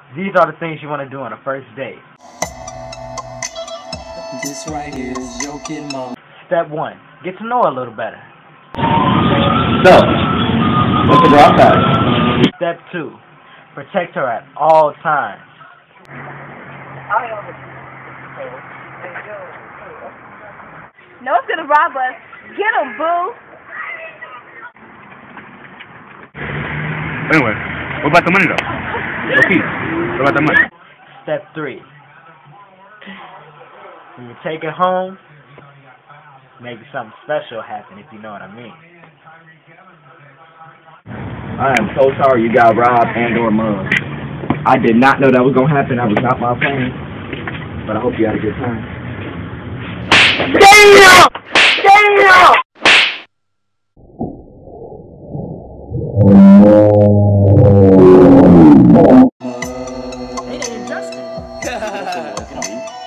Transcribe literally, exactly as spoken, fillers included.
These are the things you want to do on a first date. This right here is YoKidMomma. Step one, get to know her a little better. So, what's the girl size? Step two, protect her at all times. No one's gonna rob us. Get him, boo. Anyway, what about the money though? Okay, what about the money? Step three, when you take it home, maybe something special happen, if you know what I mean. I am so sorry you got robbed and or mugged. I did not know that was gonna happen. That was not my plan. But I hope you had a good time. Damn! Damn! Hey, Justin.